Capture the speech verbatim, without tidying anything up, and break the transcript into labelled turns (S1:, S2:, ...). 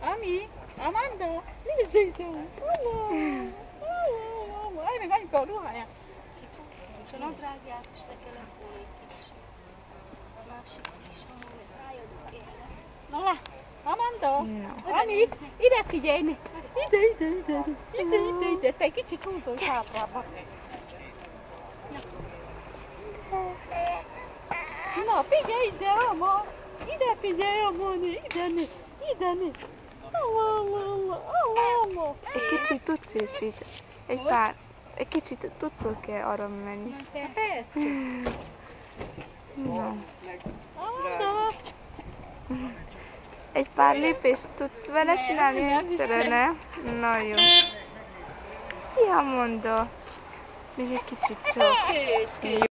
S1: Ami, Amanda, nézd ide! Állj meg anyuka a ruháját!
S2: És a nadrágját is le kellett volna egy kis másik is, ahol rájadok élre.
S1: Na lá, Amanda,
S3: No.
S1: Ami, ide figyelj! Ide, ide, ide, ide, ide, ide, te egy kicsit húzolj hátrába. Na, figyelj ide, Ama! Ide figyelj, Amani, ide né, ide né. Ama, ama, ama, ama.
S3: Egy kicsit tudsz is itt. Egy pár. Egy kicsit tudtok kell arra menni.
S1: Persze.
S3: No.
S1: Amanda!
S3: Egy pár lépést tudsz vele csinálni egyszerre, ne? Na jó. Szia, Amanda. Még egy kicsit csak.